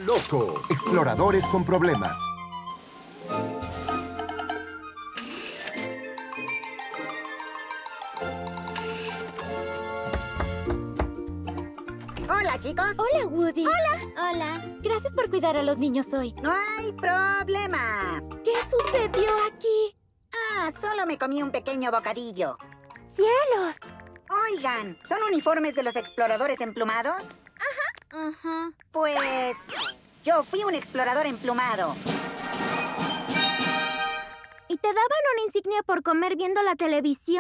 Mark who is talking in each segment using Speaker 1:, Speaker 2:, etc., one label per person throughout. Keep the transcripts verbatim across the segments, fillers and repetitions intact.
Speaker 1: loco! Exploradores con problemas.
Speaker 2: Hola, chicos.
Speaker 3: Hola, Woody.
Speaker 2: Hola. Hola.
Speaker 3: Gracias por cuidar a los niños hoy.
Speaker 2: No hay problema.
Speaker 3: ¿Qué sucedió aquí?
Speaker 2: Ah, solo me comí un pequeño bocadillo.
Speaker 3: ¡Cielos!
Speaker 2: Oigan, ¿son uniformes de los exploradores emplumados?
Speaker 3: Ajá. Ajá.
Speaker 2: Pues yo fui un explorador emplumado.
Speaker 3: ¿Y te daban una insignia por comer viendo la televisión?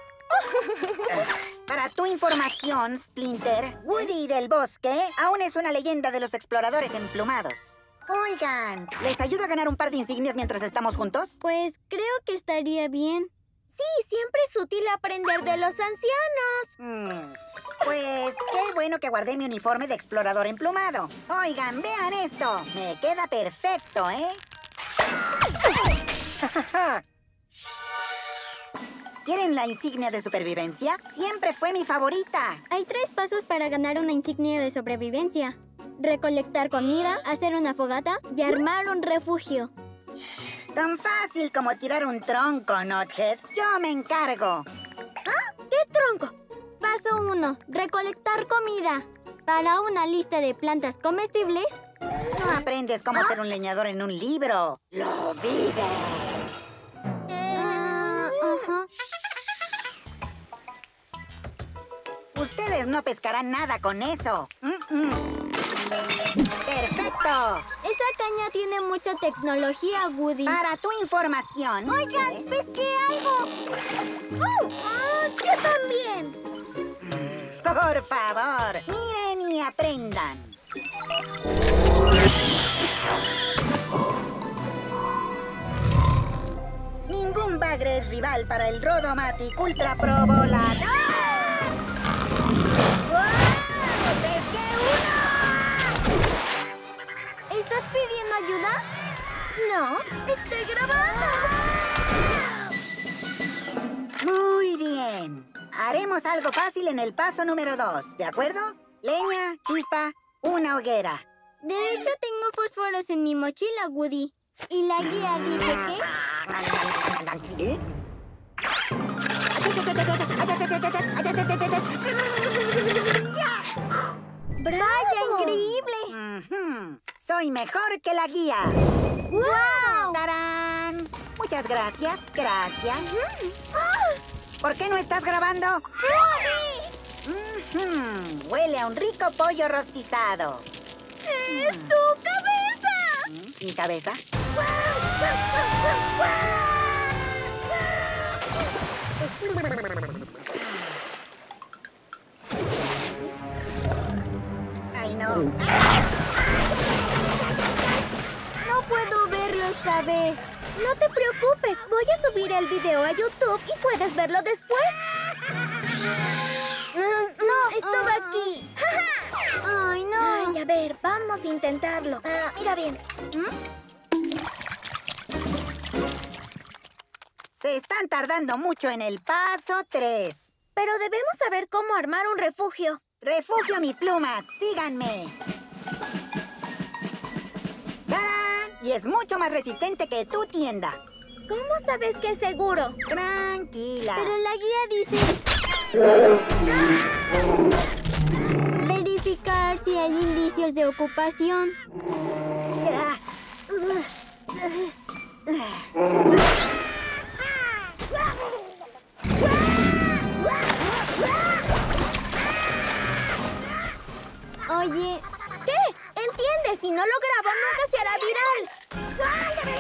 Speaker 2: Para tu información, Splinter, Woody del Bosque aún es una leyenda de los exploradores emplumados. Oigan, ¿les ayuda a ganar un par de insignias mientras estamos juntos?
Speaker 4: Pues creo que estaría bien.
Speaker 3: Sí, siempre es útil aprender de los ancianos.
Speaker 2: Hmm, Pues qué bueno que guardé mi uniforme de explorador emplumado. Oigan, vean esto. Me queda perfecto, ¿eh? ¿Quieren la insignia de supervivencia? Siempre fue mi favorita.
Speaker 4: Hay tres pasos para ganar una insignia de sobrevivencia. Recolectar comida, hacer una fogata y armar un refugio.
Speaker 2: Tan fácil como tirar un tronco, Knothead. Yo me encargo.
Speaker 3: ¿Ah? ¿Qué tronco?
Speaker 4: Paso uno. Recolectar comida. Para una lista de plantas comestibles...
Speaker 2: No aprendes cómo ser un leñador en un libro. ¡Lo vives!
Speaker 4: Ah, ajá.
Speaker 2: Ustedes no pescarán nada con eso. Mm-mm. ¡Perfecto!
Speaker 4: Esa caña tiene mucha tecnología, Woody.
Speaker 2: Para tu información...
Speaker 4: Oigan, pesqué algo.
Speaker 3: ¡Oh! ¡Ah! ¡Yo también!
Speaker 2: Por favor, miren y aprendan. Ningún bagre es rival para el Rodomatic Ultra Pro Volador. ¡Wow! ¡Pesqué uno!
Speaker 4: ¿Estás pidiendo ayuda?
Speaker 3: No, estoy grabando.
Speaker 2: Muy bien. Haremos algo fácil en el paso número dos, ¿de acuerdo? Leña, chispa, una hoguera.
Speaker 4: De hecho, tengo fósforos en mi mochila, Woody. Y la guía dice que...
Speaker 2: ¿Eh?
Speaker 4: ¡Vaya, increíble!
Speaker 2: Ujú. Soy mejor que la guía.
Speaker 4: ¡Wow!
Speaker 2: ¡Tarán! Muchas gracias, gracias. ¿Por qué no estás grabando? Ujú. Huele a un rico pollo rostizado.
Speaker 3: ¡Es tu cabeza!
Speaker 2: ¿Mi cabeza? ¡Ay, no!
Speaker 4: No puedo verlo esta vez.
Speaker 3: No te preocupes, voy a subir el video a YouTube y puedes verlo después. Mm, no, estaba
Speaker 4: ah.
Speaker 3: aquí.
Speaker 4: ¡Ay, no!
Speaker 3: Ay, a ver, vamos a intentarlo.
Speaker 4: Ah.
Speaker 3: Mira bien.
Speaker 2: Se están tardando mucho en el paso tres.
Speaker 3: Pero debemos saber cómo armar un refugio.
Speaker 2: ¡Refugio mis plumas! ¡Síganme! ¡Tarán! Y es mucho más resistente que tu tienda.
Speaker 3: ¿Cómo sabes que es seguro?
Speaker 2: Tranquila.
Speaker 4: Pero la guía dice... verificar si hay indicios de ocupación. Oye...
Speaker 3: ¿Qué? ¿Entiendes? Si no lo grabo, nunca se hará viral.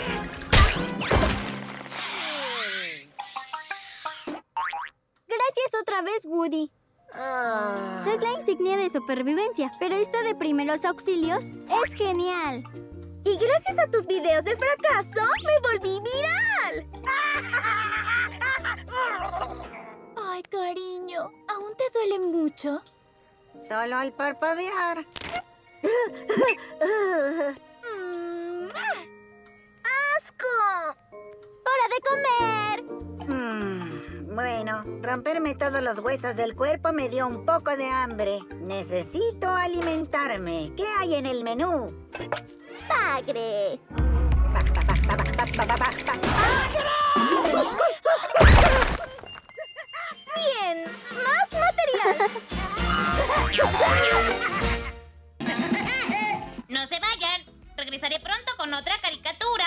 Speaker 4: Gracias otra vez, Woody.
Speaker 2: Ah.
Speaker 4: Es la insignia de supervivencia, pero esta de primeros auxilios es genial.
Speaker 3: Y gracias a tus videos de fracaso, me volví viral. Ay, cariño, ¿aún te duele mucho?
Speaker 2: Solo al parpadear.
Speaker 3: Mm, ¡asco! ¡Hora de comer!
Speaker 2: Mm, bueno, Romperme todos los huesos del cuerpo me dio un poco de hambre. Necesito alimentarme. ¿Qué hay en el menú?
Speaker 3: ¡Bagre!
Speaker 2: Pa, pa, pa, pa, pa, pa, pa, pa, pa.
Speaker 3: Bien, más material.
Speaker 5: No se vayan. Regresaré pronto con otra caricatura.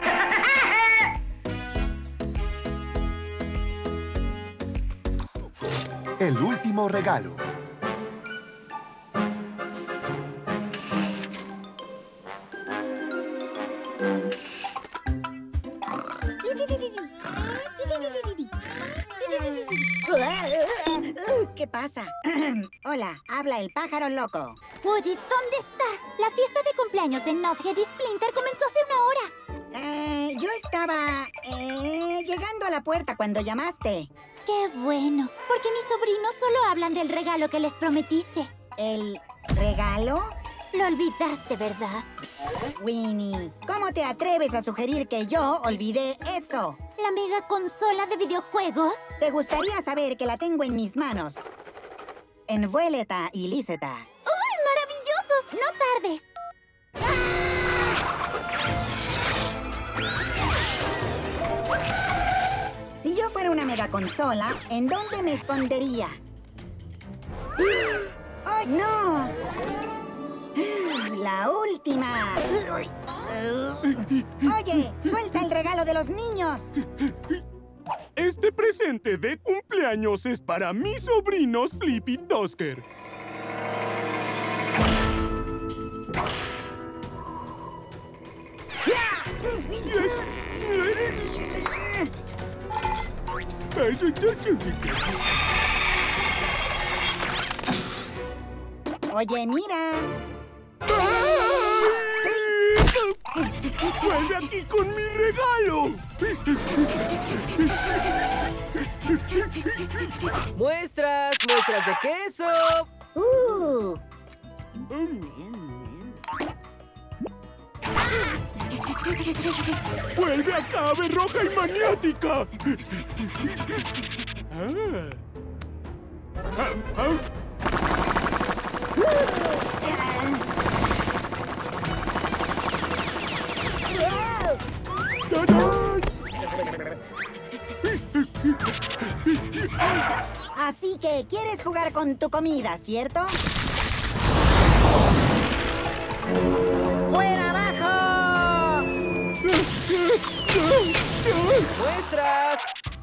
Speaker 1: El último regalo.
Speaker 2: ¿Qué pasa? Hola, habla el pájaro loco.
Speaker 3: Woody, ¿dónde estás? La fiesta de cumpleaños de Knothead y Splinter comenzó hace una hora.
Speaker 2: Eh, yo estaba eh, llegando a la puerta cuando llamaste.
Speaker 3: Qué bueno, porque mis sobrinos solo hablan del regalo que les prometiste.
Speaker 2: ¿El regalo?
Speaker 3: Lo olvidaste, ¿verdad?
Speaker 2: Winnie, ¿cómo te atreves a sugerir que yo olvidé eso?
Speaker 3: ¿La mega consola de videojuegos?
Speaker 2: ¿Te gustaría saber que la tengo en mis manos? Envuéleta y líceta.
Speaker 3: ¡Uy, maravilloso! ¡No tardes!
Speaker 2: Si yo fuera una megaconsola, ¿en dónde me escondería? ¡Ay, no! ¡La última! Oye, suelta el regalo de los niños.
Speaker 6: Este presente de cumpleaños es para mis sobrinos Flip y Tusker.
Speaker 2: Oye, mira.
Speaker 6: ¡Vuelve aquí con mi regalo!
Speaker 7: ¡Muestras! ¡Muestras de queso!
Speaker 2: ¡Uh!
Speaker 6: ¡Vuelve acá, ave roja y maniática! Ah. Ah, ah.
Speaker 2: Así que, ¿quieres jugar con tu comida, cierto? ¡Fuera abajo!
Speaker 7: ¡Muestras!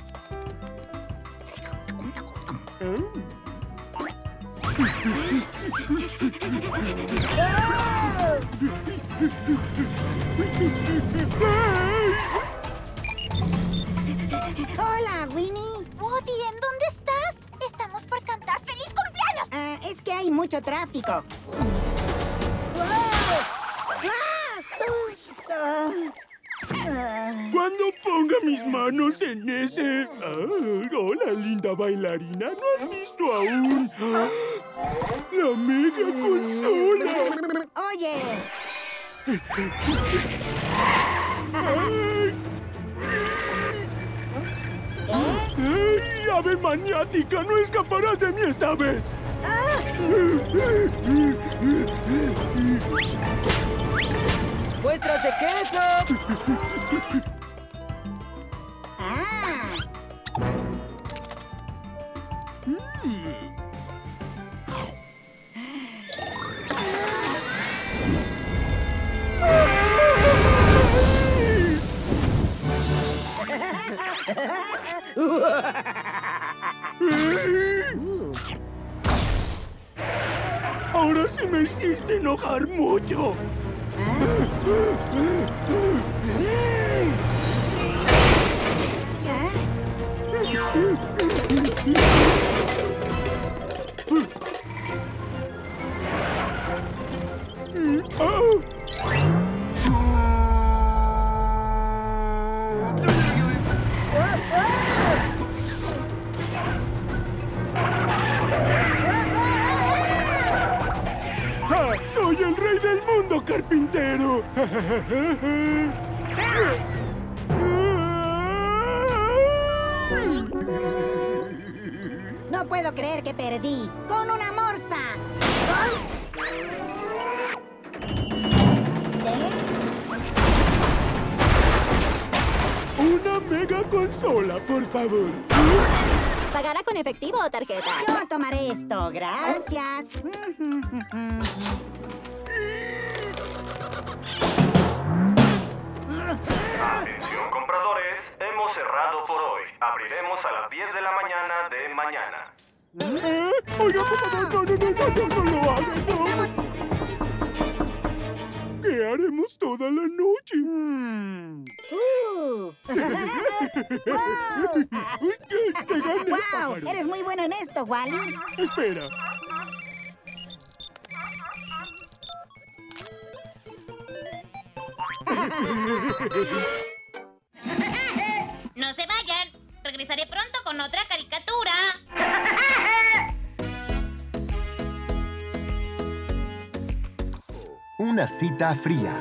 Speaker 2: ¡Hola, Winnie!
Speaker 3: Woody, ¿en dónde estás? Estamos por cantar ¡Feliz cumpleaños!
Speaker 2: Ah, es que hay mucho tráfico.
Speaker 6: Cuando ponga mis manos en ese... Ah, hola, linda bailarina. ¿No has visto aún? Ah, ¡la mega consola!
Speaker 2: Oye.
Speaker 6: ¡Ay! ¡Ey, ave maniática! ¡No escaparás de mí esta vez!
Speaker 7: ¡Muestras de queso!
Speaker 2: Ah.
Speaker 6: Ahora sí me hiciste enojar mucho. ¡Ah! ¡Soy el rey del mundo, carpintero!
Speaker 2: No puedo creer que perdí. ¡Con una morsa! ¿Eh?
Speaker 6: Una mega consola, por favor.
Speaker 3: ¿Pagará con efectivo o tarjeta?
Speaker 2: Yo tomaré esto, gracias.
Speaker 8: Atención compradores, hemos cerrado por hoy. Abriremos a las diez de la mañana de mañana.
Speaker 6: ¿Eh? Oiga, por favor, no, no, no, no, no, no lo hagan, no. ¿Qué haremos toda la noche?
Speaker 2: Mm. Uh.
Speaker 6: Uy, te, te gané,
Speaker 2: ¡Wow!
Speaker 6: pájaro.
Speaker 2: Eres muy bueno en esto, Wally.
Speaker 6: Espera.
Speaker 5: No se vayan. Regresaré pronto con otra caricatura.
Speaker 1: Una cita fría.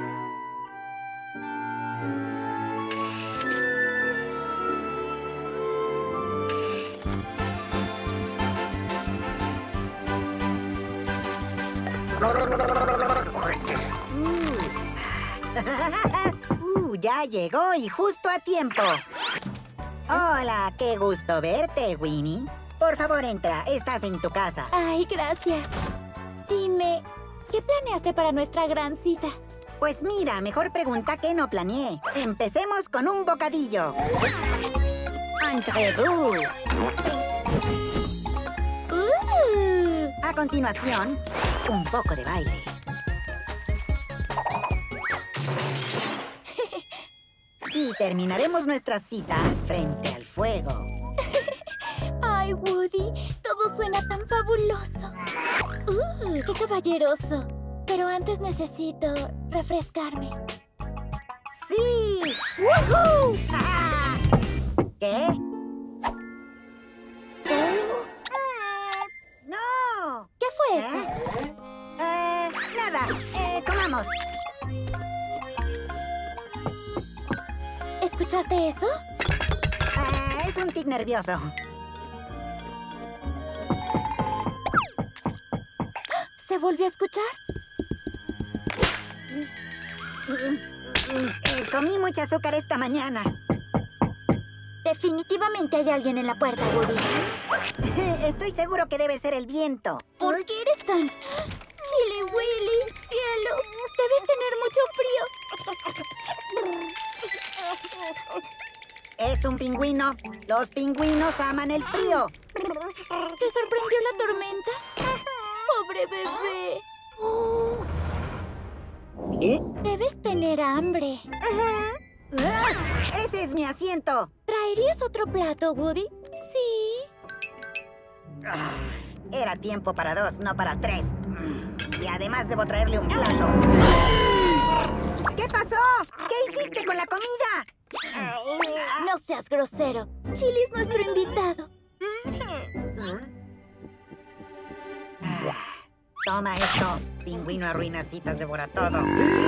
Speaker 2: Uh, ya llegó y justo a tiempo. Hola, qué gusto verte, Winnie. Por favor, entra. Estás en tu casa.
Speaker 3: Ay, gracias. Dime, ¿qué planeaste para nuestra gran cita?
Speaker 2: Pues mira, mejor pregunta que no planeé. Empecemos con un bocadillo. Entre vous.
Speaker 3: Uh.
Speaker 2: A continuación, un poco de baile. Y terminaremos nuestra cita frente al fuego.
Speaker 3: Ay, Woody, todo suena tan fabuloso. Uh, qué caballeroso. Pero antes necesito refrescarme.
Speaker 2: ¡Sí! ¡Woohoo! ¡Ah! ¿Qué? ¿Uh? ¡No!
Speaker 3: ¿Qué fue
Speaker 2: ¿Eh?
Speaker 3: eso?
Speaker 2: Eh, nada. Eh, comamos.
Speaker 3: ¿Escuchaste eso?
Speaker 2: Eh, es un tic nervioso.
Speaker 3: ¿Se volvió a escuchar?
Speaker 2: Eh, comí mucho azúcar esta mañana.
Speaker 3: Definitivamente hay alguien en la puerta, Woody.
Speaker 2: Estoy seguro que debe ser el viento.
Speaker 3: ¿Por qué eres tan...? Chili Willy, cielos, debes tener mucho frío.
Speaker 2: Es un pingüino. Los pingüinos aman el frío.
Speaker 3: ¿Te sorprendió la tormenta? Pobre bebé.
Speaker 2: ¿Eh?
Speaker 3: Debes tener hambre.
Speaker 2: ¡Ah! ¡Ese es mi asiento!
Speaker 3: ¿Traerías otro plato, Woody? Sí.
Speaker 2: Ah, era tiempo para dos, no para tres. Y además debo traerle un plato. ¿Qué pasó? ¿Qué hiciste con la comida?
Speaker 3: No seas grosero. Chili es nuestro invitado.
Speaker 2: Ah, toma esto. Pingüino arruina citas, devora todo.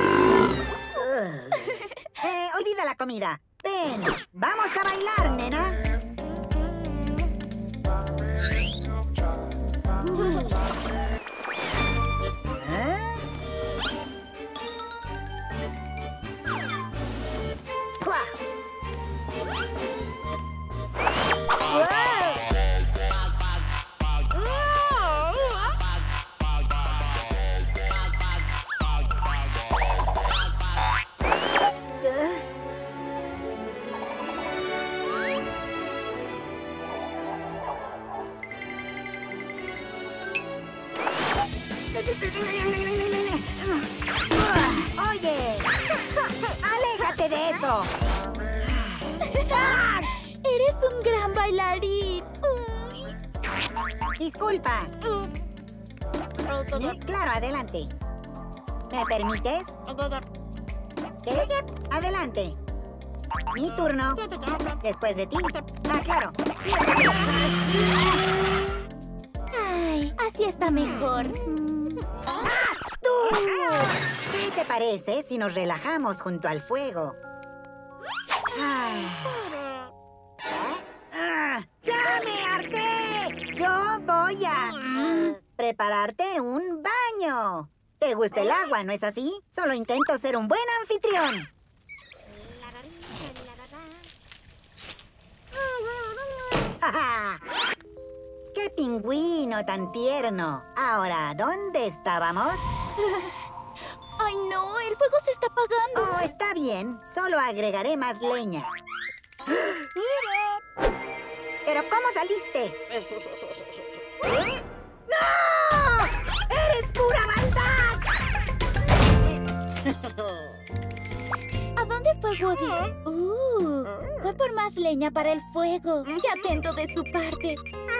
Speaker 2: Eh, olvida la comida. Ven, vamos a bailar, nena. ¿Eh? ¡Fua! Oye, aléjate de eso.
Speaker 3: Eres un gran bailarín. Uy.
Speaker 2: Disculpa. Claro, adelante. ¿Me permites? ¿Qué? Adelante. Mi turno. Después de ti. Ah, claro.
Speaker 3: Ay, así está mejor.
Speaker 2: ¡Tú! ¿Qué te parece si nos relajamos junto al fuego? Ah. Ah, ¡Ya me harté! prepararte un baño. ¿Te gusta el agua, no es así? Solo intento ser un buen anfitrión. ¡Qué pingüino tan tierno! Ahora, ¿dónde estábamos?
Speaker 3: ¡Ay, no! ¡El fuego se está apagando!
Speaker 2: Oh, está bien. Solo agregaré más leña. ¿Pero cómo saliste? ¡No! ¡Eres pura maldad!
Speaker 3: ¿A dónde fue Woody? Uh, fue por más leña para el fuego. ¡Qué atento de su parte!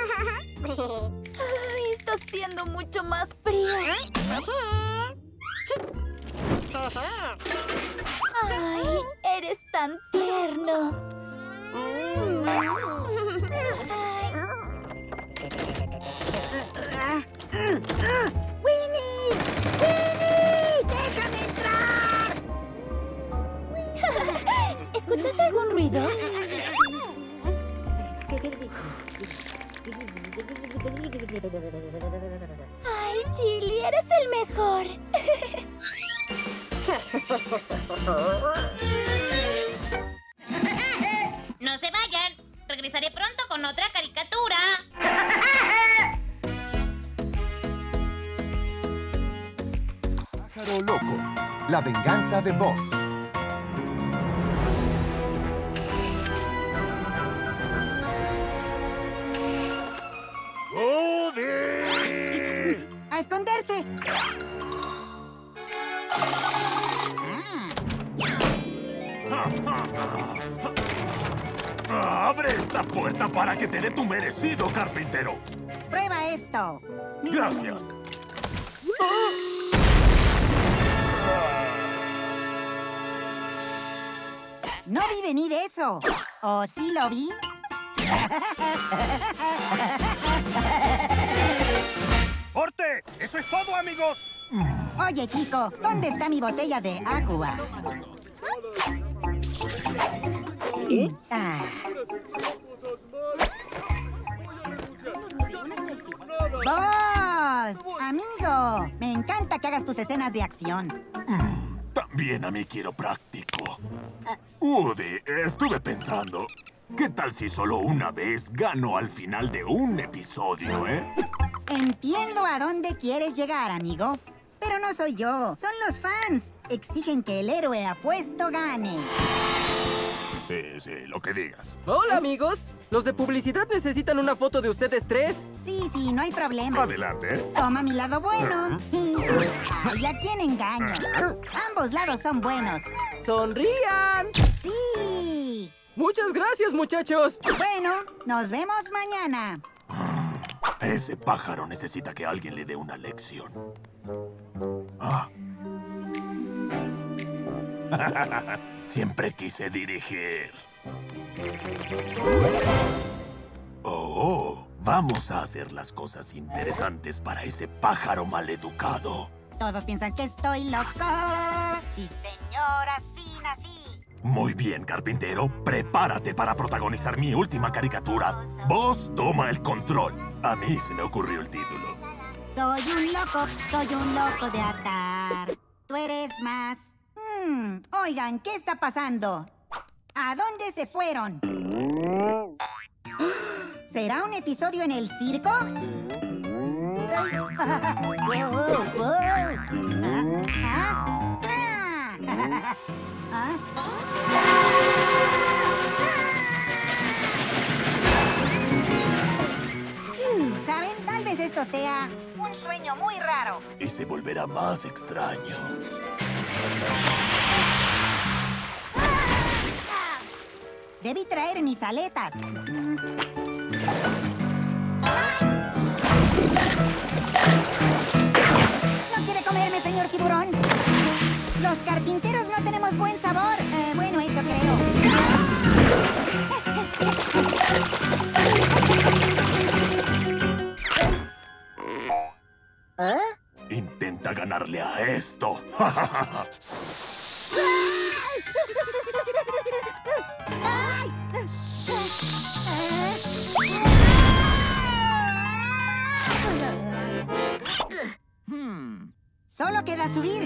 Speaker 3: Ay, está siendo mucho más frío. ¡Ay, eres tan tierno!
Speaker 2: ¡Winnie! ¡Winnie! ¡Déjame entrar!
Speaker 3: ¿Escuchaste algún ruido? ¡Ay, Chili! ¡Eres el mejor!
Speaker 5: No se vayan. Regresaré pronto con otra caricatura.
Speaker 1: Pájaro Loco. La venganza de Buzz.
Speaker 6: ¡Woody!
Speaker 2: ¡A esconderse!
Speaker 6: ¡Abre esta puerta para que te dé tu merecido, carpintero!
Speaker 2: ¡Prueba esto!
Speaker 6: ¡Gracias!
Speaker 2: No vi venir eso. ¿O sí lo vi?
Speaker 6: ¡Corte! ¡Eso es todo, amigos!
Speaker 2: Oye, chico, ¿dónde está mi botella de agua? Ah. ¡Vos! ¡Amigo! Me encanta que hagas tus escenas de acción.
Speaker 6: Mm, también a mí quiero práctico. Woody, estuve pensando, ¿qué tal si solo una vez gano al final de un episodio, eh?
Speaker 2: Entiendo a dónde quieres llegar, amigo. Pero no soy yo, son los fans. Exigen que el héroe apuesto gane.
Speaker 6: Sí, sí, lo que digas.
Speaker 7: Hola, amigos. Los de publicidad necesitan una foto de ustedes tres.
Speaker 2: Sí, sí, no hay problema.
Speaker 6: Adelante.
Speaker 2: Toma mi lado bueno. Ay, ¿a quién engaño? Ambos lados son buenos.
Speaker 7: ¡Sonrían!
Speaker 2: ¡Sí!
Speaker 7: Muchas gracias, muchachos.
Speaker 2: Bueno, nos vemos mañana.
Speaker 6: Ese pájaro necesita que alguien le dé una lección. Ah. Siempre quise dirigir. Oh, vamos a hacer las cosas interesantes para ese pájaro maleducado.
Speaker 2: Todos piensan que estoy loco. Sí, señor, así nací.
Speaker 6: Muy bien, carpintero. Prepárate para protagonizar mi última caricatura. Vos toma el control. A mí se me ocurrió el título.
Speaker 2: Soy un loco, soy un loco de atar. Tú eres más. Hmm, oigan, ¿qué está pasando? ¿A dónde se fueron? ¿Será un episodio en el circo? Ay, ah, oh, oh, oh. Ah, ah, ah. ¿Ah? Phew, ¿saben? Tal vez esto sea un sueño muy raro.
Speaker 6: Y se volverá más extraño.
Speaker 2: Debí traer mis aletas. ¿No quiere comerme, señor tiburón? Los carpinteros no tenemos buen sabor. Eh, bueno, eso creo. ¿Eh?
Speaker 6: Intenta ganarle a esto.
Speaker 2: pueda subir.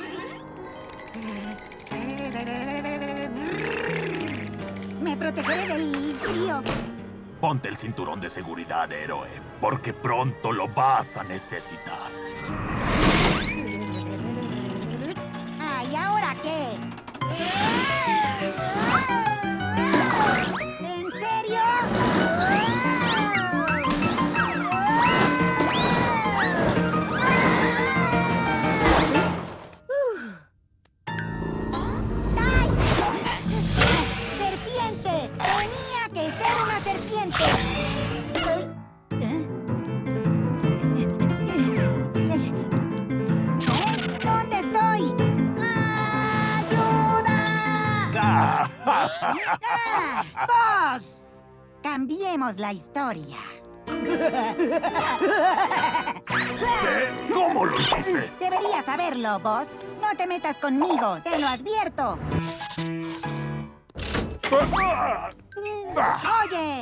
Speaker 2: Me protegeré del frío.
Speaker 6: Ponte el cinturón de seguridad, héroe, porque pronto lo vas a necesitar.
Speaker 2: Ah, ¿y ahora qué? ¿En serio? ¡Ay! ¡Serpiente! ¡Tenía que ser una serpiente! ¿Dónde estoy? ¡Ayuda! ¡Ah! ¡Boss! Cambiemos la historia.
Speaker 6: ¿Qué? ¿Cómo lo hiciste?
Speaker 2: Deberías saberlo, Boss. No te metas conmigo, te lo advierto. ¡Oye!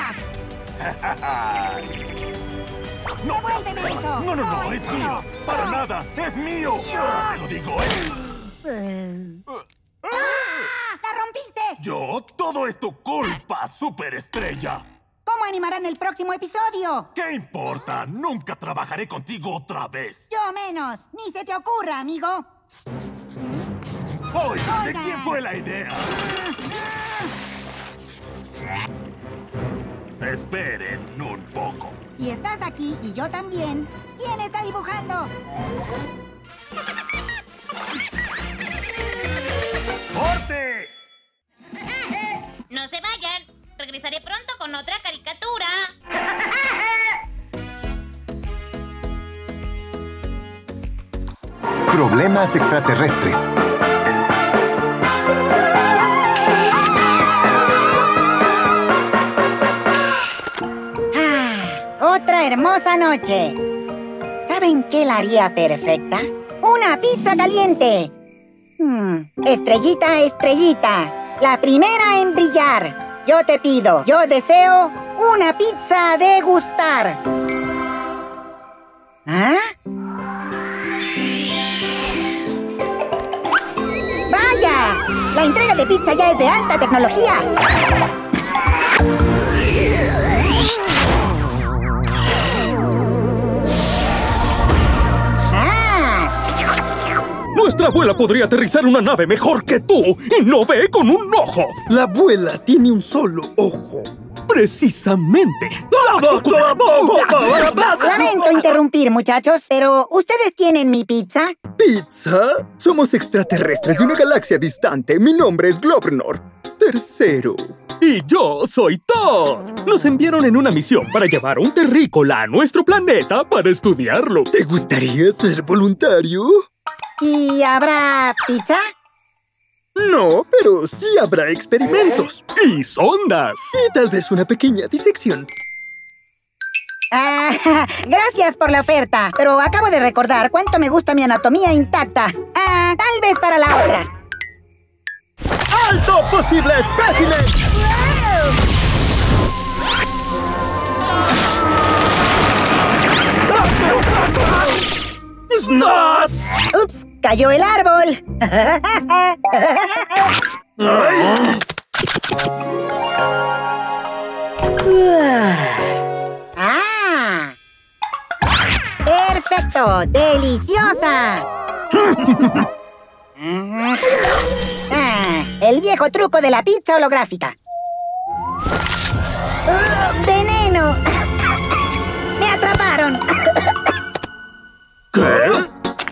Speaker 2: ¡Ah!
Speaker 6: ¡No!
Speaker 2: ¡Devuélveme eso!
Speaker 6: ¡No, no, no!
Speaker 2: ¡No,
Speaker 6: ¡Es
Speaker 2: es
Speaker 6: mío!
Speaker 2: mío!
Speaker 6: ¡Para
Speaker 2: ¡No!
Speaker 6: nada! ¡Es mío! ¡Te lo digo, ¿eh?
Speaker 2: ¡Ah! ¡La rompiste!
Speaker 6: ¿Yo? Todo es tu culpa, superestrella.
Speaker 2: ¿Cómo animarán el próximo episodio?
Speaker 6: ¿Qué importa? Nunca trabajaré contigo otra vez.
Speaker 2: Yo menos. Ni se te ocurra, amigo.
Speaker 6: Oye, ¿de
Speaker 2: Oigan.
Speaker 6: quién fue la idea? Esperen un poco.
Speaker 2: Si estás aquí y yo también, ¿quién está dibujando?
Speaker 6: ¡Corte!
Speaker 5: No se vayan. Regresaré pronto con otra caricatura.
Speaker 1: Problemas extraterrestres.
Speaker 2: Ah, otra hermosa noche. ¿Saben qué la haría perfecta? ¡Una pizza caliente! Hmm, estrellita, estrellita, la primera en brillar. Yo te pido, yo deseo una pizza a degustar. ¿Ah? ¡Vaya! La entrega de pizza ya es de alta tecnología. ¡Ah!
Speaker 9: Nuestra abuela podría aterrizar una nave mejor que tú y no ve con un ojo.
Speaker 10: La abuela tiene un solo ojo.
Speaker 9: Precisamente.
Speaker 2: Lamento interrumpir, muchachos, pero ¿ustedes tienen mi pizza?
Speaker 10: ¿Pizza? Somos extraterrestres de una galaxia distante. Mi nombre es Globnor. Tercero.
Speaker 9: Y yo soy Todd. Nos enviaron en una misión para llevar un terrícola a nuestro planeta para estudiarlo.
Speaker 10: ¿Te gustaría ser voluntario?
Speaker 2: ¿Y habrá pizza?
Speaker 10: No, pero sí habrá experimentos.
Speaker 9: Y sondas.
Speaker 10: Y tal vez una pequeña disección.
Speaker 2: Ah, gracias por la oferta, pero acabo de recordar cuánto me gusta mi anatomía intacta. Ah, tal vez para la otra.
Speaker 9: ¡Alto posible espécimen! ¡Snot!
Speaker 2: ¡Ups! ¡Cayó el árbol! ¡Ah! ¡Perfecto! ¡Deliciosa! Ah, el viejo truco de la pizza holográfica. ¡Uh, ¡veneno! ¡Me atraparon!
Speaker 9: ¿Qué?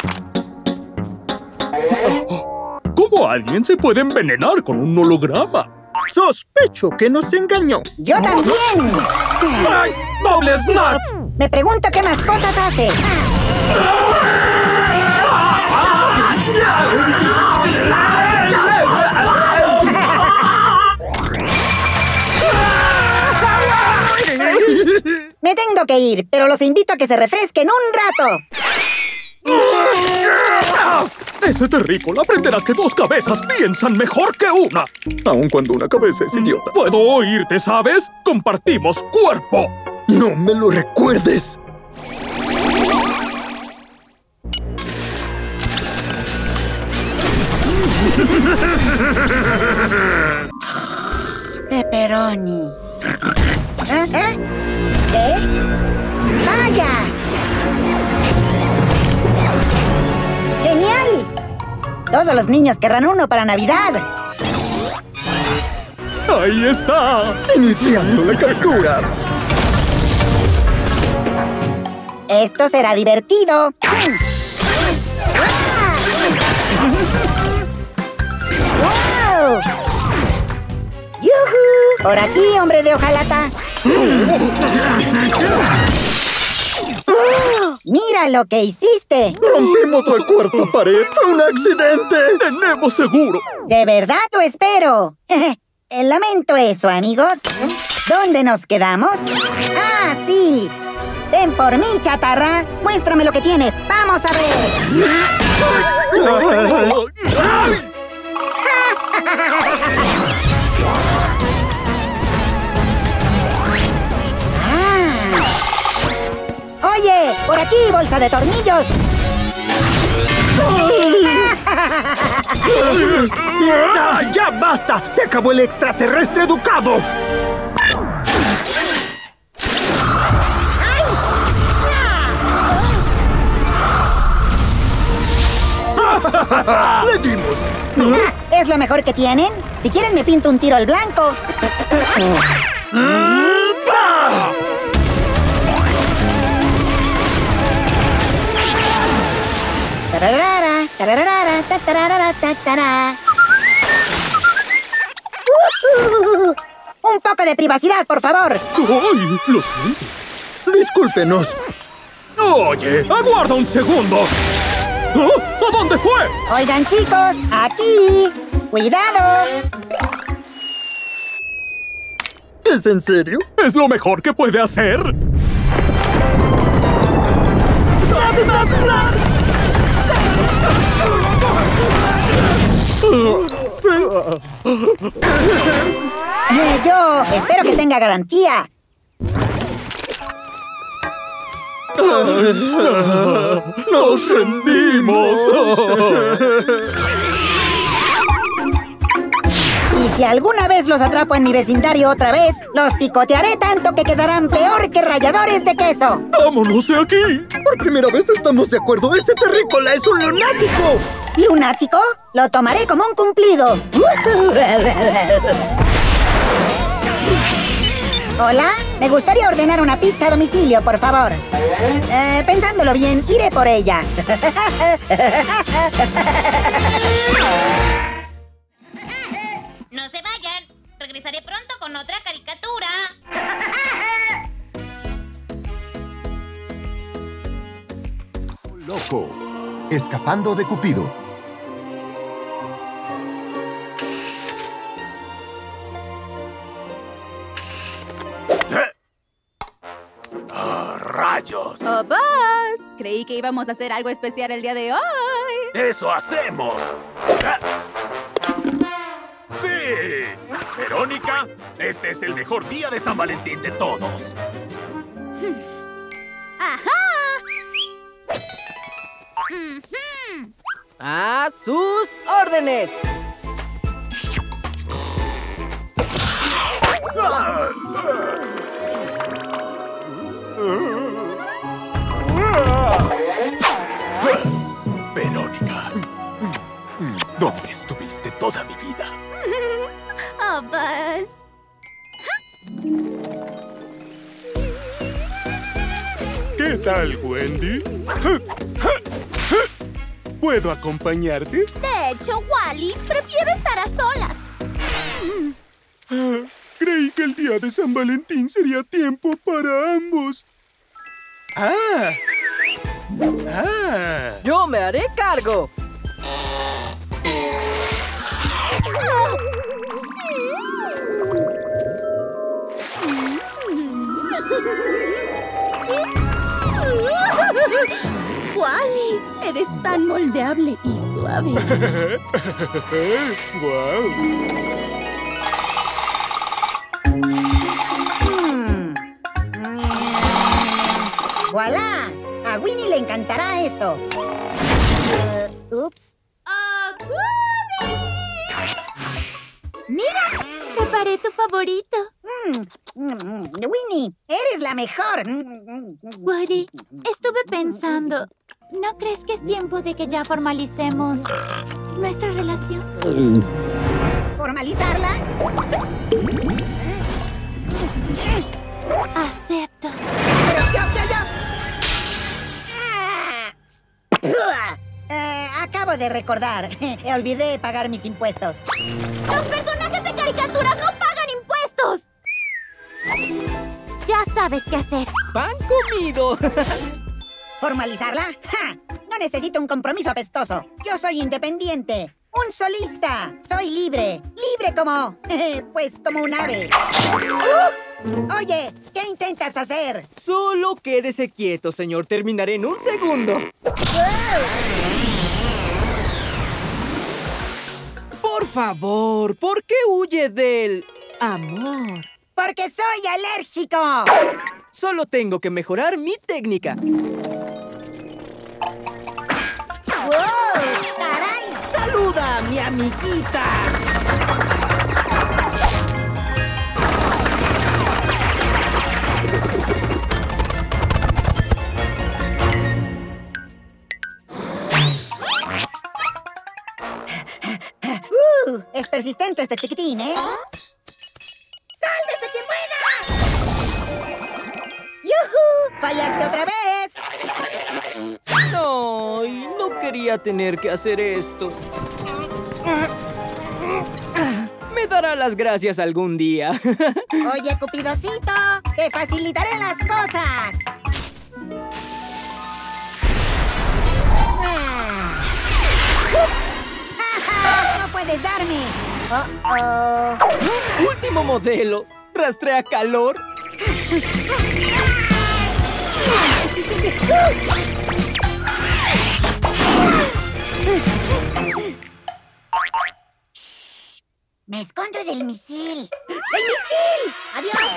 Speaker 9: ¿Cómo alguien se puede envenenar con un holograma?
Speaker 10: Sospecho que nos engañó.
Speaker 2: ¡Yo también!
Speaker 9: ¡Ay! ¡Doble Snot!
Speaker 2: Me pregunto qué más cosas hace. Me tengo que ir, pero los invito a que se refresquen un rato.
Speaker 9: Ese terrícola aprenderá que dos cabezas piensan mejor que una.
Speaker 10: Aun cuando una cabeza es idiota.
Speaker 9: Puedo oírte, ¿sabes? Compartimos cuerpo.
Speaker 10: No me lo recuerdes.
Speaker 2: Pepperoni. ¿Eh? ¿Eh? ¿Qué? ¡Vaya! ¡Genial! Todos los niños querrán uno para Navidad.
Speaker 9: ¡Ahí está!
Speaker 10: Iniciando la captura.
Speaker 2: Esto será divertido. ¡Wow! ¡Yujú! Por aquí, hombre de hojalata. ¡Oh! ¡Mira lo que hiciste!
Speaker 10: ¡Rompimos la cuarta pared! ¡Fue un accidente!
Speaker 9: ¡Tenemos seguro!
Speaker 2: ¿De verdad lo espero? Lamento eso, amigos. ¿Dónde nos quedamos? ¡Ah, sí! ¡Ven por mí, chatarra! ¡Muéstrame lo que tienes! ¡Vamos a ver! Ah. ¡Oye! ¡Por aquí, bolsa de tornillos!
Speaker 7: ¡Ah, ¡ya basta! ¡Se acabó el extraterrestre educado!
Speaker 10: ¡Le dimos!
Speaker 2: ¿Es lo mejor que tienen? Si quieren me pinto un tiro al blanco. Tararara, tararara, tatarara, tatara. Uh, un poco de privacidad, por favor.
Speaker 9: ¡Ay! Lo siento.
Speaker 10: Discúlpenos.
Speaker 9: Oye, aguarda un segundo. ¿Oh? ¿A dónde fue?
Speaker 2: Oigan, chicos, aquí. ¡Cuidado!
Speaker 10: ¿Es en serio?
Speaker 9: Es lo mejor que puede hacer. ¡Snap, snap, snap!
Speaker 2: Eh, yo espero que tenga garantía.
Speaker 9: ¡Nos rendimos!
Speaker 2: Y si alguna vez los atrapo en mi vecindario otra vez, los picotearé tanto que quedarán peor que ralladores de queso.
Speaker 9: ¡Vámonos de aquí!
Speaker 10: Por primera vez estamos de acuerdo. ¡Ese terrícola es un lunático!
Speaker 2: ¿Lunático? Lo tomaré como un cumplido. Hola, me gustaría ordenar una pizza a domicilio, por favor. Eh, pensándolo bien, iré por ella.
Speaker 5: No se vayan. Regresaré pronto con otra caricatura.
Speaker 1: Loco. Escapando de Cupido.
Speaker 6: ¡Ah, rayos!
Speaker 11: ¡Oh, Buzz! Creí que íbamos a hacer algo especial el día de hoy.
Speaker 6: ¡Eso hacemos! ¡Ah! ¡Sí! Verónica, este es el mejor día de San Valentín de todos.
Speaker 11: ¡Ajá!
Speaker 7: Uh-huh. ¡A sus órdenes!
Speaker 6: ¡Ah! Verónica, ¿dónde estuviste toda mi vida?
Speaker 11: ¡Oh, Buzz!
Speaker 12: ¿Qué tal, Wendy? ¿Puedo acompañarte?
Speaker 11: De hecho, Wally, prefiero estar a solas.
Speaker 12: Ah, creí que el día de San Valentín sería tiempo para ambos. ¡Ah! ¡Ah!
Speaker 7: ¡Yo me haré cargo!
Speaker 11: Wally, eres tan moldeable y suave.
Speaker 12: ¡Guau!
Speaker 2: Hmm. ¡Voilá! A Winnie le encantará esto. Uh, ups.
Speaker 11: ¡Acude!
Speaker 3: Preparé tu favorito.
Speaker 2: Mm, mm, Winnie, eres la mejor.
Speaker 3: Woody, estuve pensando. ¿No crees que es tiempo de que ya formalicemos nuestra relación?
Speaker 2: ¿Formalizarla?
Speaker 3: Acepto.
Speaker 2: Pero ya, ya, ya. Ah. Eh, acabo de recordar. Olvidé pagar mis impuestos.
Speaker 3: ¡Los personajes de caricatura no pagan impuestos! Ya sabes qué hacer.
Speaker 13: ¡Pan comido!
Speaker 2: ¿Formalizarla? ¡Ja! No necesito un compromiso apestoso. Yo soy independiente. ¡Un solista! Soy libre. Libre como... pues como un ave. ¡Uh! Oye, ¿qué intentas hacer?
Speaker 13: Solo quédese quieto, señor. Terminaré en un segundo. Por favor, ¿por qué huye del amor?
Speaker 2: ¡Porque soy alérgico!
Speaker 13: Solo tengo que mejorar mi técnica.
Speaker 2: ¡Wow! ¡Caray!
Speaker 13: ¡Saluda, mi amiguita!
Speaker 2: ¡Uh! Es persistente este chiquitín, ¿eh? ¡Sálvese quien pueda! ¡Yujú! ¡Fallaste otra vez!
Speaker 13: No, no quería tener que hacer esto. Me dará las gracias algún día.
Speaker 2: Oye, Cupidocito, te facilitaré las cosas. ¡No puedes darme! Oh, oh.
Speaker 13: Último modelo. Rastrea calor.
Speaker 2: Shh. Me escondo del misil. ¡El misil! ¡Adiós!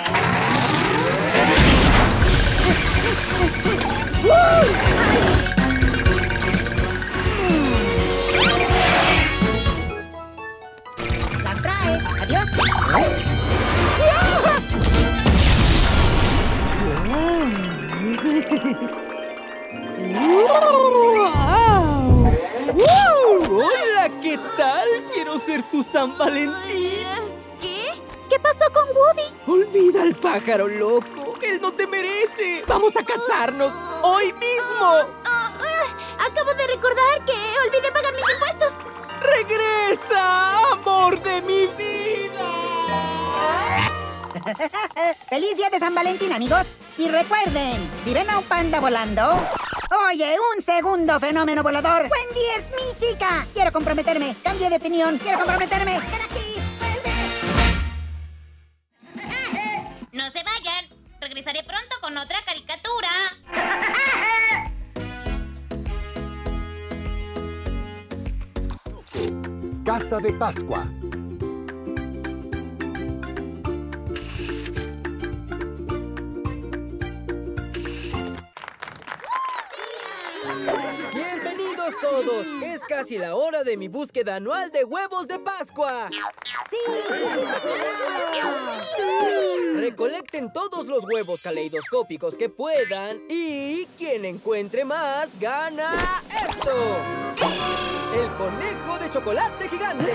Speaker 2: ¡Las traes! ¡Adiós!
Speaker 13: ¡Hola! ¿Qué tal? Quiero ser tu San Valentín.
Speaker 3: ¿Qué? ¿Qué pasó con Woody?
Speaker 13: Olvida al pájaro loco. Él no te merece. Vamos a casarnos hoy mismo.
Speaker 3: Uh, uh, acabo de recordar que olvidé pagar mis impuestos.
Speaker 13: ¡Regresa, amor de mi vida!
Speaker 2: ¡Feliz día de San Valentín, amigos! Y recuerden, si ven a un panda volando... ¡Oye, un segundo, fenómeno volador! ¡Wendy es mi chica! Quiero comprometerme. Cambio de opinión. Quiero comprometerme. ¡Ven aquí! ¡Vuelve!
Speaker 5: No se vayan. Regresaré pronto con otra caricatura.
Speaker 1: Casa de Pascua.
Speaker 13: ¡Bienvenidos todos! Es casi la hora de mi búsqueda anual de huevos de Pascua.
Speaker 2: ¡Sí!
Speaker 13: Recolecten todos los huevos caleidoscópicos que puedan y quien encuentre más gana esto. El conejo de chocolate gigante.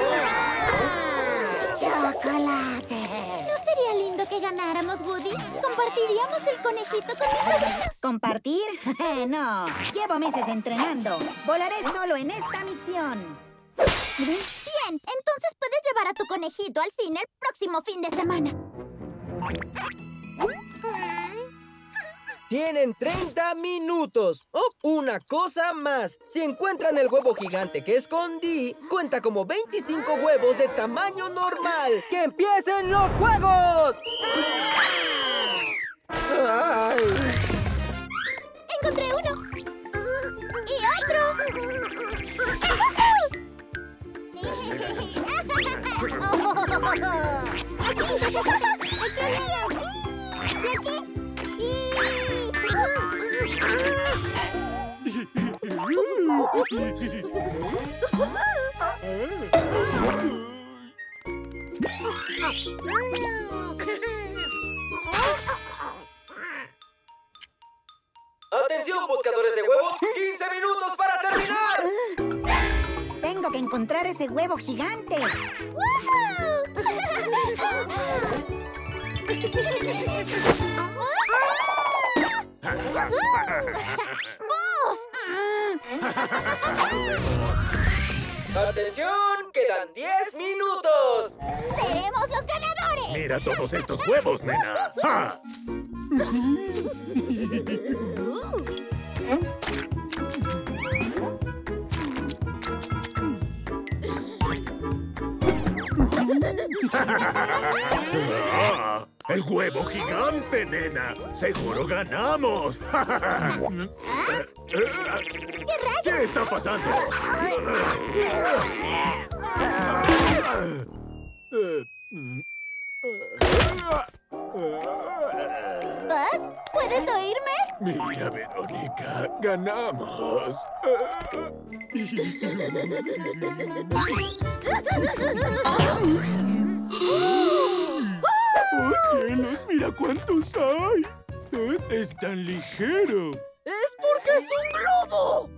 Speaker 2: ¡Chocolate!
Speaker 3: ¿No sería lindo que ganáramos, Woody? ¿Compartiríamos el conejito con mis sobrinos?
Speaker 2: ¿Compartir? No. Llevo meses entrenando. Volaré solo en esta misión.
Speaker 3: Bien, entonces puedes llevar a tu conejito al cine el próximo fin de semana.
Speaker 13: Tienen treinta minutos. Oh, una cosa más. Si encuentran el huevo gigante que escondí, cuenta como veinticinco huevos de tamaño normal. ¡Que empiecen los juegos! Ay.
Speaker 3: Encontré uno. Y otro.
Speaker 13: ¡Atención, buscadores de huevos! ¡quince minutos para terminar!
Speaker 2: Tengo que encontrar ese huevo gigante.
Speaker 13: ¡Atención! ¡Quedan diez minutos!
Speaker 3: ¡Seremos los ganadores!
Speaker 6: Mira todos estos huevos, nena. ¡Ja! Ah, ¡el huevo gigante, nena! ¡Seguro ganamos! ¿Qué está pasando?
Speaker 3: ¿Buzz? ¿Puedes oírme?
Speaker 6: Mira, Verónica, ganamos.
Speaker 12: ¡Oh, cielos! ¡Mira cuántos hay! ¿Eh? ¡Es tan ligero!
Speaker 11: ¡Es porque es un globo!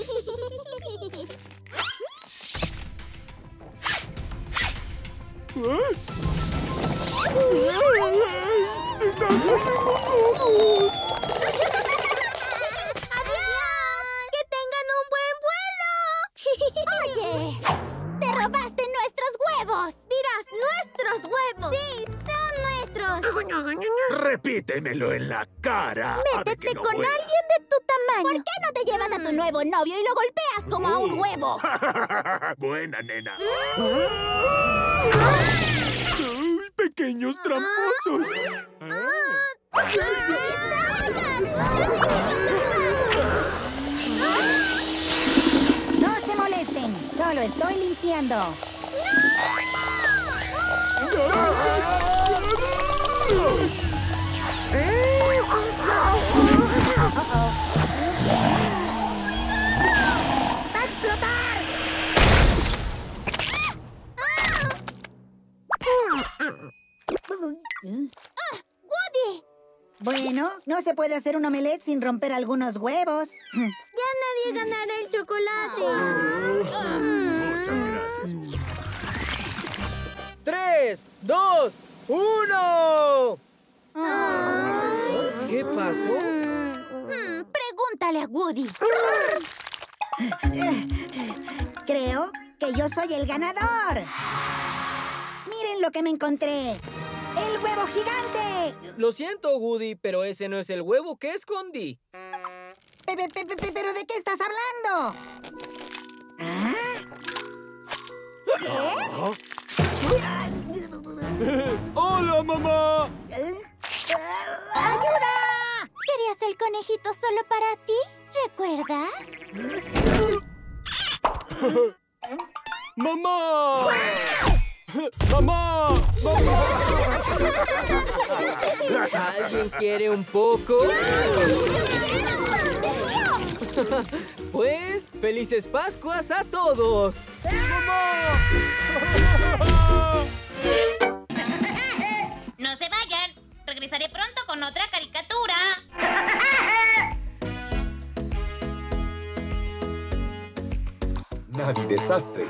Speaker 12: ¿Eh? ¡Se están cayendo todos!
Speaker 3: ¡Adiós! ¡Que tengan un buen vuelo! ¡Oye! ¡Te robaste nuestros huevos! ¡Dirás nuestros huevos!
Speaker 4: ¡Sí! ¡Son nuestros!
Speaker 6: Repítemelo en la cara.
Speaker 3: ¡Métete no con vuela. alguien de tu tamaño! ¿Por qué no te llevas a tu nuevo novio y lo golpeas como uh. a un huevo?
Speaker 6: Buena, nena.
Speaker 12: ¡Ay, pequeños tramposos!
Speaker 2: No se molesten, solo estoy limpiando. Uh-oh. ¡Va a explotar!
Speaker 3: ¡Woody!
Speaker 2: Bueno, no se puede hacer un omelette sin romper algunos huevos.
Speaker 4: Ya nadie ganará el chocolate.
Speaker 6: Muchas gracias.
Speaker 13: ¡Tres, dos, uno! ¿Qué pasó?
Speaker 3: Hmm, pregúntale a Woody.
Speaker 2: Creo que yo soy el ganador. Miren lo que me encontré. ¡El huevo gigante!
Speaker 13: Lo siento, Woody, pero ese no es el huevo que escondí.
Speaker 2: Pe, pe, pe, pe, ¿Pero de qué estás hablando? ¿Ah?
Speaker 12: ¿Eh? ¡Hola, mamá!
Speaker 2: ¡Ayuda!
Speaker 3: ¿Querías el conejito solo para ti? ¿Recuerdas?
Speaker 12: ¡Mamá! ¡Mamá! ¡Mamá!
Speaker 13: ¿Alguien quiere un poco? Pues, ¡felices Pascuas a todos!
Speaker 12: ¡Mamá!
Speaker 5: No se vayan. Regresaré pronto con otra caricatura.
Speaker 1: Navi Desastre.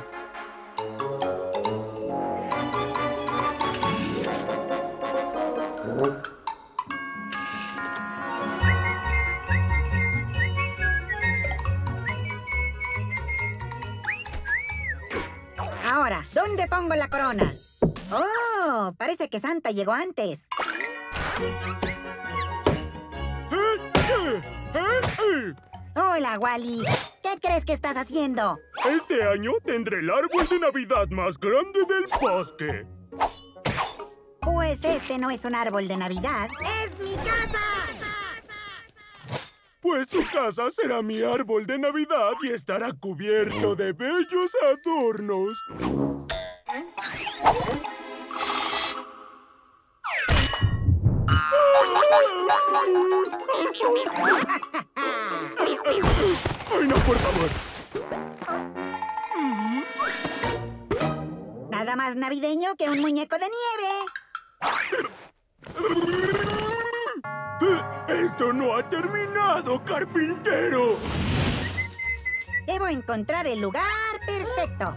Speaker 2: Ahora, ¿dónde pongo la corona? ¡Oh! Parece que Santa llegó antes. Hola, Wally. ¿Qué crees que estás haciendo?
Speaker 12: Este año tendré el árbol de Navidad más grande del bosque.
Speaker 2: Pues este no es un árbol de Navidad. ¡Es mi casa!
Speaker 12: Pues su casa será mi árbol de Navidad y estará cubierto de bellos adornos.
Speaker 2: Nada Nada más navideño que un muñeco de nieve.
Speaker 12: ¡Esto no ha terminado, carpintero!
Speaker 2: Debo encontrar el lugar perfecto.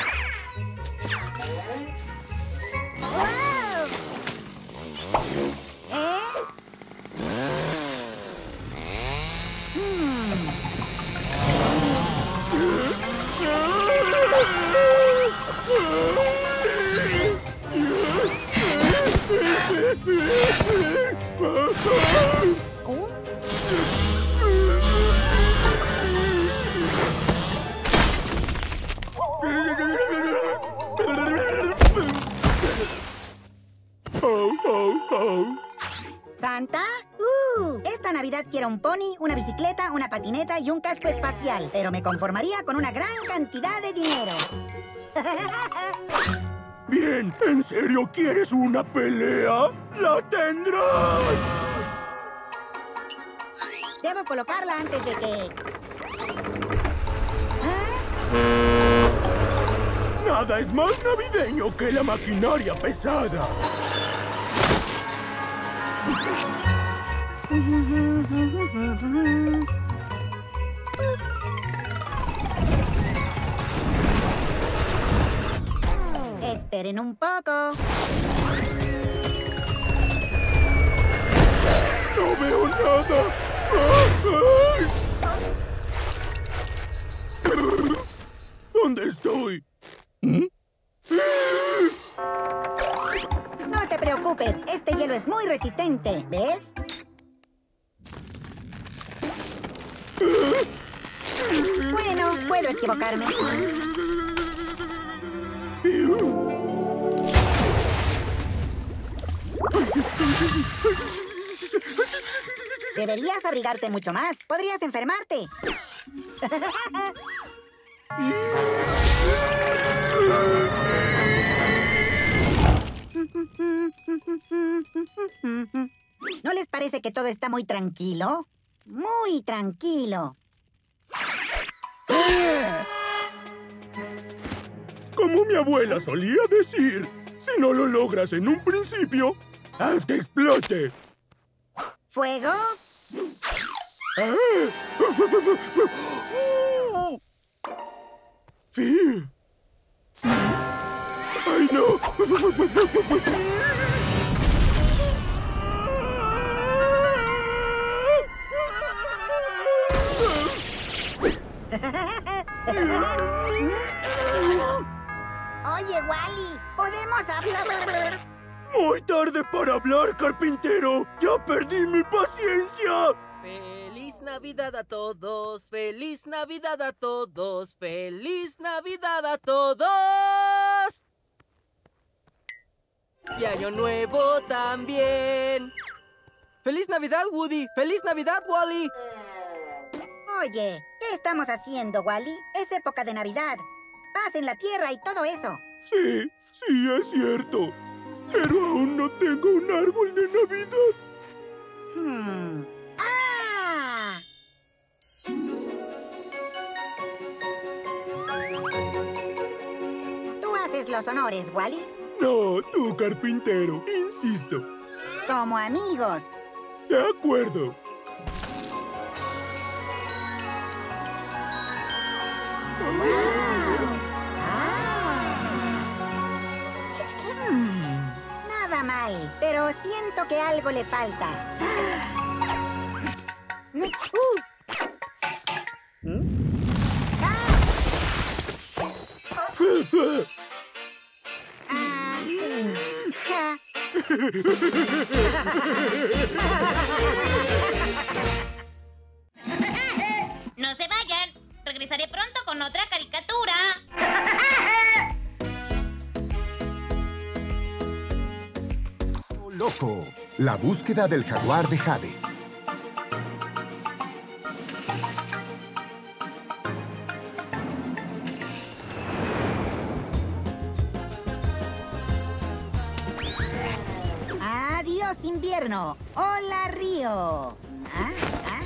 Speaker 2: ¡Wow! ¿Eh? Hmm. ¿Santa? ¡Uh! Esta Navidad quiero un pony, una bicicleta, una patineta y un casco espacial. Pero me conformaría con una gran cantidad de dinero.
Speaker 12: Bien, ¿en serio quieres una pelea? ¡La tendrás!
Speaker 2: Debo colocarla antes de que...
Speaker 12: Nada es más navideño que la maquinaria pesada.
Speaker 2: Esperen un poco.
Speaker 12: ¡No veo nada! ¿Dónde estoy?
Speaker 2: No te preocupes, este hielo es muy resistente, ¿ves? Bueno, puedo equivocarme. Deberías abrigarte mucho más. Podrías enfermarte. ¿No les parece que todo está muy tranquilo? Muy tranquilo.
Speaker 12: Como mi abuela solía decir, si no lo logras en un principio, haz que explote.
Speaker 2: ¿Fuego?
Speaker 12: ¡Sí! ¡Ay, no!
Speaker 2: Oye, Wally, ¿podemos hablar?
Speaker 12: Muy tarde para hablar, carpintero. ¡Ya perdí mi paciencia!
Speaker 13: ¡Feliz Navidad a todos! ¡Feliz Navidad a todos! ¡Feliz Navidad a todos! ¡Y Año Nuevo también! ¡Feliz Navidad, Woody! ¡Feliz Navidad, Wally!
Speaker 2: Oye, ¿qué estamos haciendo, Wally? Es época de Navidad. Paz en la tierra y todo eso.
Speaker 12: Sí, sí, es cierto. Pero aún no tengo un árbol de Navidad.
Speaker 2: Hmm. ¡Ah! ¿Tú haces los honores, Wally?
Speaker 12: No, tú, carpintero. Insisto.
Speaker 2: Como amigos.
Speaker 12: De acuerdo.
Speaker 2: Nada mal, pero siento que algo le falta. Uh. Ah, sí. Ja.
Speaker 5: No se vayan. Regresaré pronto con otra caricatura.
Speaker 1: Loco, la búsqueda del jaguar de Jade.
Speaker 2: Adiós, invierno. Hola, río. ¿Ah? ¿Ah?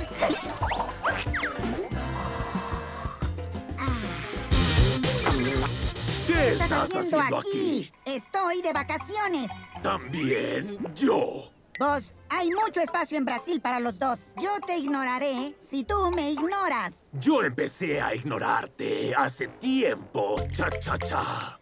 Speaker 9: ¿Qué
Speaker 2: ¿Qué estás,
Speaker 6: estás
Speaker 2: haciendo,
Speaker 6: haciendo
Speaker 2: aquí? Estoy de vacaciones.
Speaker 6: También yo.
Speaker 2: Vos, hay mucho espacio en Brasil para los dos. Yo te ignoraré si tú me ignoras.
Speaker 6: Yo empecé a ignorarte hace tiempo. Cha, cha, cha.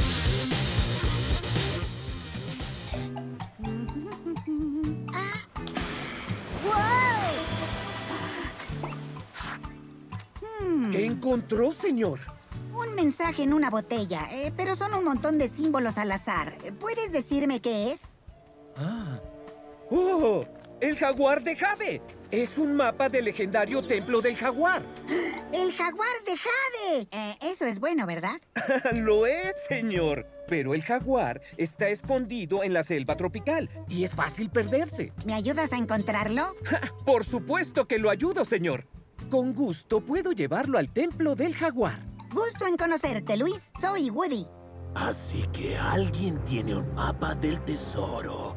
Speaker 7: ¿Qué encontró, señor?
Speaker 2: Un mensaje en una botella, eh, pero son un montón de símbolos al azar. ¿Puedes decirme qué es?
Speaker 7: Ah. ¡Oh! ¡El jaguar de Jade! Es un mapa del legendario templo del jaguar.
Speaker 2: ¡El jaguar de Jade! Eh, eso es bueno, ¿verdad?
Speaker 7: Lo es, señor. Pero el jaguar está escondido en la selva tropical y es fácil perderse.
Speaker 2: ¿Me ayudas a encontrarlo?
Speaker 7: Por supuesto que lo ayudo, señor. Con gusto puedo llevarlo al templo del jaguar.
Speaker 2: Gusto en conocerte, Luis. Soy Woody.
Speaker 6: Así que alguien tiene un mapa del tesoro.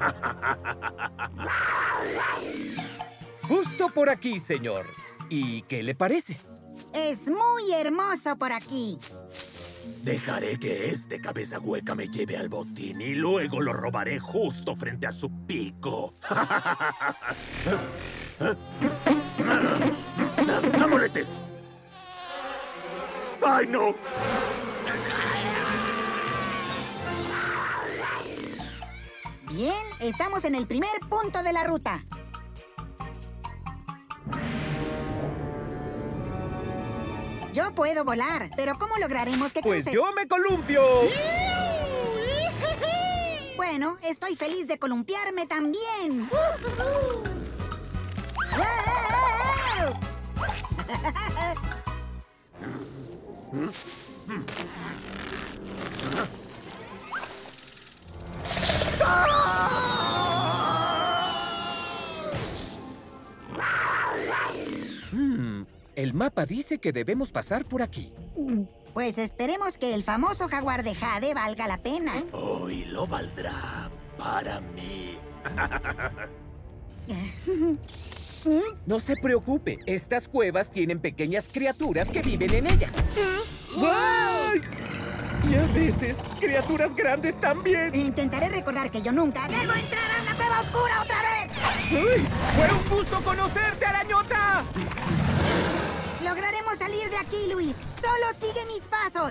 Speaker 7: Justo por aquí, señor. ¿Y qué le parece?
Speaker 2: Es muy hermoso por aquí.
Speaker 6: Dejaré que este cabeza hueca me lleve al botín y luego lo robaré justo frente a su pico. ¡No molestes! ¡Ay, no!
Speaker 2: Bien, estamos en el primer punto de la ruta. Yo puedo volar, pero ¿cómo lograremos que cruces?
Speaker 7: ¡Pues yo me columpio!
Speaker 2: Bueno, estoy feliz de columpiarme también.
Speaker 7: Hmm, el mapa dice que debemos pasar por aquí.
Speaker 2: Pues esperemos que el famoso jaguar de Jade valga la pena.
Speaker 6: Hoy lo valdrá para mí.
Speaker 7: No se preocupe, estas cuevas tienen pequeñas criaturas que viven en ellas. ¡Ay! Y a veces, criaturas grandes también.
Speaker 2: Intentaré recordar que yo nunca debo entrar a una cueva oscura otra vez.
Speaker 7: ¡Ay! ¡Fue un gusto conocerte, arañota!
Speaker 2: Lograremos salir de aquí, Luis. Solo sigue mis pasos.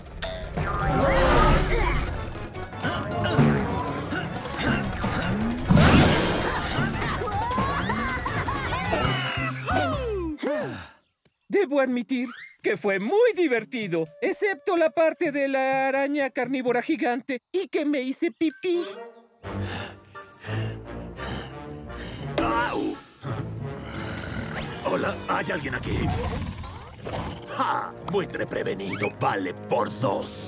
Speaker 7: Debo admitir que fue muy divertido, excepto la parte de la araña carnívora gigante y que me hice pipí.
Speaker 6: ¡Au! Hola, ¿hay alguien aquí? ¡Ja! Buitre prevenido vale por dos.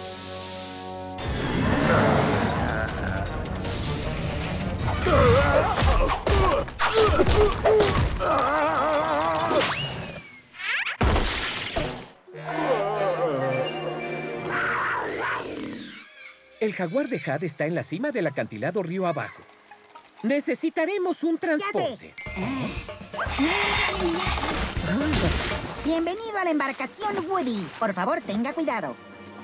Speaker 7: El jaguar de Jade está en la cima del acantilado río abajo. Necesitaremos un transporte.
Speaker 2: Bienvenido a la embarcación Woody. Por favor, tenga cuidado.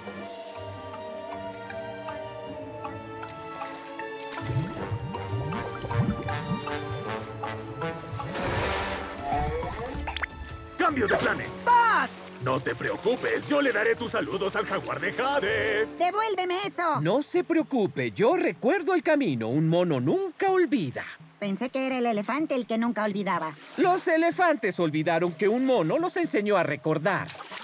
Speaker 6: ¡Cambio de planes!
Speaker 2: ¡Boss!
Speaker 6: No te preocupes, yo le daré tus saludos al jaguar de Jade.
Speaker 2: ¡Devuélveme eso!
Speaker 7: No se preocupe, yo recuerdo el camino. Un mono nunca olvida.
Speaker 2: Pensé que era el elefante el que nunca olvidaba.
Speaker 7: Los elefantes olvidaron que un mono los enseñó a recordar.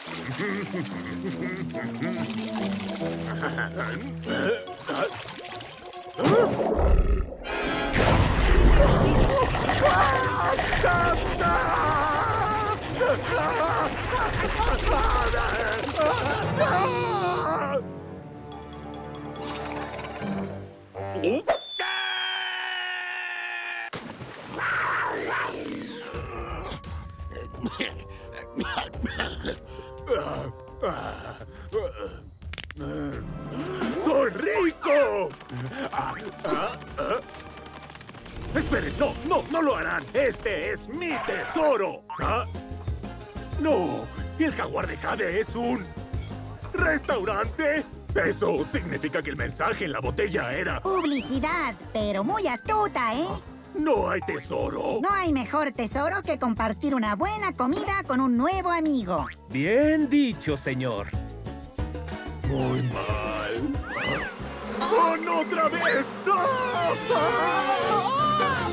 Speaker 6: ¡Soy rico! Ah, ah, ah. Esperen, no, no, no lo harán. Este es mi tesoro. ¿Ah? No, el jaguar de Jade es un restaurante Eso significa que el mensaje en la botella era...
Speaker 2: Publicidad, pero muy astuta, ¿eh?
Speaker 6: No hay tesoro.
Speaker 2: No hay mejor tesoro que compartir una buena comida con un nuevo amigo.
Speaker 7: Bien dicho, señor.
Speaker 6: Muy mal. ¡Oh, no, otra vez! ¡Ah! ¡Ah!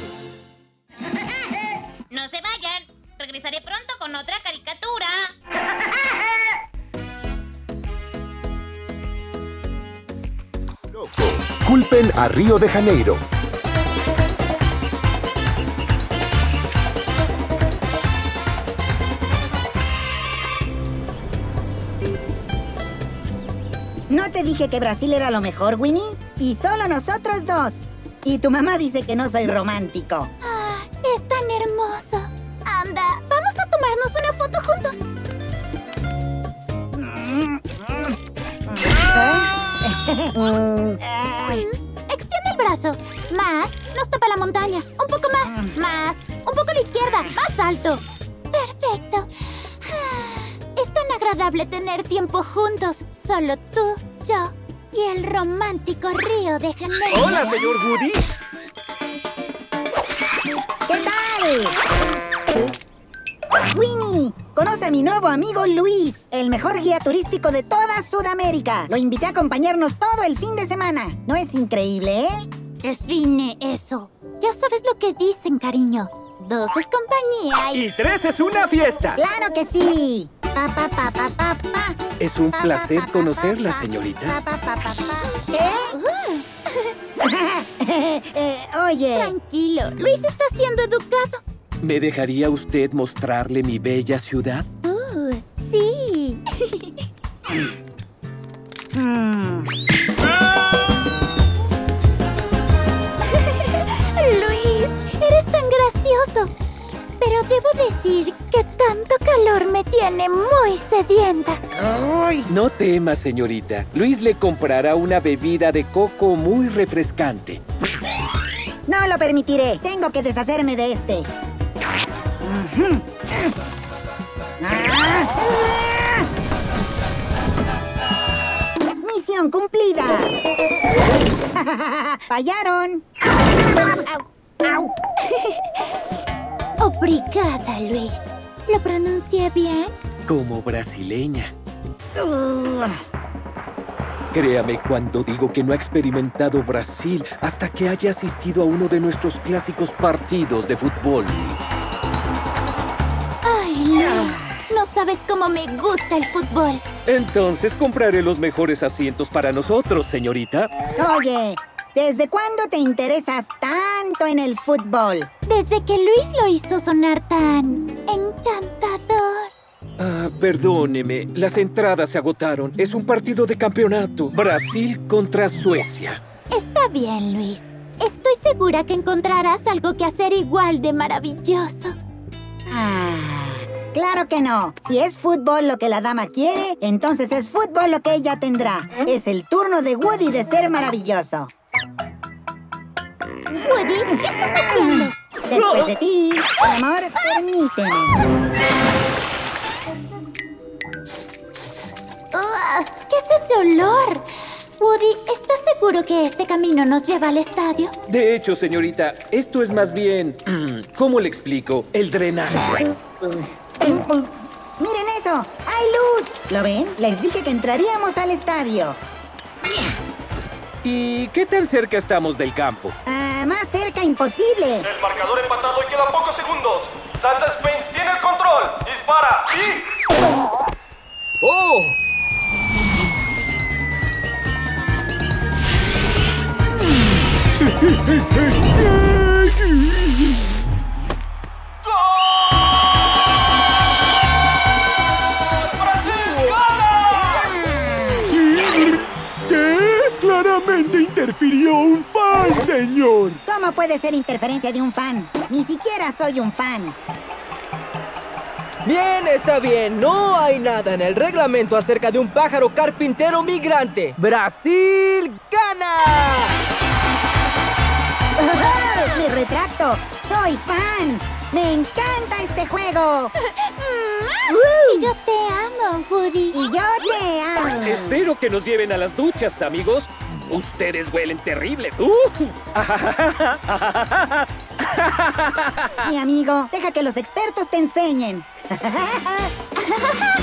Speaker 5: No se vayan. Regresaré pronto con otra caricatura.
Speaker 1: Culpen a Río de Janeiro.
Speaker 2: ¿No te dije que Brasil era lo mejor, Winnie? Y solo nosotros dos. Y tu mamá dice que no soy romántico.
Speaker 3: Ah, es tan hermoso. Anda, vamos a tomarnos una foto juntos. Extiende el brazo. Más. Nos tapa la montaña. Un poco más. Más. Un poco a la izquierda. Más alto. Perfecto. Es tan agradable tener tiempo juntos. Solo tú, yo y el romántico Río de Janeiro.
Speaker 7: Hola, señor Woody.
Speaker 2: ¿Qué tal? Winnie, conoce a mi nuevo amigo Luis, el mejor guía turístico de toda Sudamérica. Lo invité a acompañarnos todo el fin de semana. ¿No es increíble, eh?
Speaker 3: Define eso. Ya sabes lo que dicen, cariño. Dos es compañía y...
Speaker 7: Y tres es una fiesta.
Speaker 2: ¡Claro que sí! Pa, pa, pa, pa, pa, pa.
Speaker 7: Es un placer conocerla, señorita.
Speaker 2: Pa, pa, pa, pa, pa. ¿Qué? eh, oye...
Speaker 3: Tranquilo, Luis está siendo educado.
Speaker 7: ¿Me dejaría usted mostrarle mi bella ciudad?
Speaker 3: Uh, sí.
Speaker 2: mm.
Speaker 3: Luis, eres tan gracioso. Pero debo decir que tanto calor me tiene muy sedienta.
Speaker 2: Ay.
Speaker 7: No tema, señorita. Luis le comprará una bebida de coco muy refrescante.
Speaker 2: No lo permitiré. Tengo que deshacerme de este. Uh-huh. ah. ¡Misión cumplida! ¡Fallaron!
Speaker 3: ¡Au! ¡Au! Obrigada, Luis. ¿Lo pronuncié bien?
Speaker 7: Como brasileña.
Speaker 2: Uh.
Speaker 7: Créame cuando digo que no ha experimentado Brasil hasta que haya asistido a uno de nuestros clásicos partidos de fútbol.
Speaker 3: Ay, Luis, no sabes cómo me gusta el fútbol.
Speaker 7: Entonces compraré los mejores asientos para nosotros, señorita.
Speaker 2: Oye, ¿desde cuándo te interesas tanto en el fútbol?
Speaker 3: Desde que Luis lo hizo sonar tan encantador.
Speaker 7: Ah, perdóneme, las entradas se agotaron. Es un partido de campeonato. Brasil contra Suecia.
Speaker 3: Está bien, Luis. Estoy segura que encontrarás algo que hacer igual de maravilloso.
Speaker 2: Ah, claro que no. Si es fútbol lo que la dama quiere, entonces es fútbol lo que ella tendrá. Es el turno de Woody de ser maravilloso.
Speaker 3: Woody, ¿qué estás haciendo?
Speaker 2: Después de ti, amor, permíteme.
Speaker 3: Uh, ¿Qué es ese olor? Woody, ¿estás seguro que este camino nos lleva al estadio?
Speaker 7: De hecho, señorita, esto es más bien... ¿Cómo le explico? El drenaje.
Speaker 2: ¡Miren eso! ¡Hay luz! ¿Lo ven? Les dije que entraríamos al estadio.
Speaker 7: ¿Y qué tan cerca estamos del campo?
Speaker 2: Ah, más cerca imposible.
Speaker 8: El marcador empatado y quedan pocos segundos. Santa Spence tiene el control. Dispara y...
Speaker 13: ¡Oh!
Speaker 12: ¿Qué? Claramente interfirió un fan, señor.
Speaker 2: ¿Cómo puede ser interferencia de un fan? Ni siquiera soy un fan.
Speaker 13: Bien, está bien. No hay nada en el reglamento acerca de un pájaro carpintero migrante. ¡Brasil gana!
Speaker 2: ¡Me retracto! ¡Soy fan! ¡Me encanta este juego!
Speaker 3: Y yo te amo, Woody.
Speaker 2: Y yo te amo.
Speaker 7: Espero que nos lleven a las duchas, amigos. Ustedes huelen terrible. Uh.
Speaker 2: Mi amigo, deja que los expertos te enseñen.